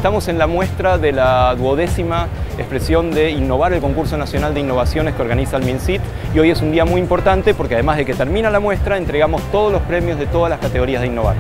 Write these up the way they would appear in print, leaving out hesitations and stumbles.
Estamos en la muestra de la 12ª expresión de Innovar, el concurso nacional de innovaciones que organiza el MinSIT, y hoy es un día muy importante porque además de que termina la muestra, entregamos todos los premios de todas las categorías de Innovar.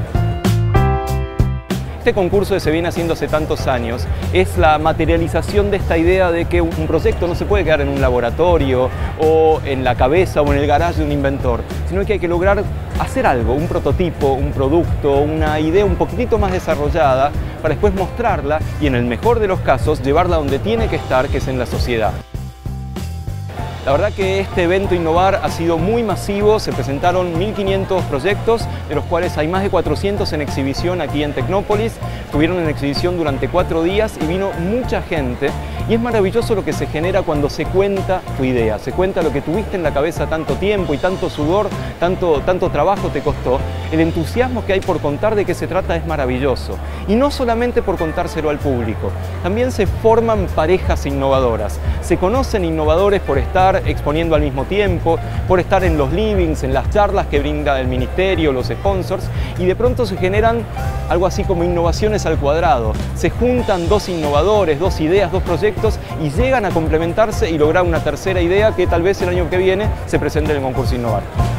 Este concurso que se viene haciendo hace tantos años es la materialización de esta idea de que un proyecto no se puede quedar en un laboratorio o en la cabeza o en el garage de un inventor, sino que hay que lograr hacer algo, un prototipo, un producto, una idea un poquitito más desarrollada para después mostrarla y en el mejor de los casos llevarla donde tiene que estar, que es en la sociedad. La verdad que este evento Innovar ha sido muy masivo, se presentaron 1500 proyectos, de los cuales hay más de 400 en exhibición aquí en Tecnópolis. Estuvieron en exhibición durante 4 días y vino mucha gente. Y es maravilloso lo que se genera cuando se cuenta tu idea, se cuenta lo que tuviste en la cabeza tanto tiempo y tanto sudor, tanto trabajo te costó. El entusiasmo que hay por contar de qué se trata es maravilloso. Y no solamente por contárselo al público, también se forman parejas innovadoras. Se conocen innovadores por estar exponiendo al mismo tiempo, por estar en los livings, en las charlas que brinda el ministerio, los sponsors, y de pronto se generan algo así como innovaciones al cuadrado. Se juntan dos innovadores, dos ideas, dos proyectos y llegan a complementarse y lograr una tercera idea que tal vez el año que viene se presente en el concurso Innovar.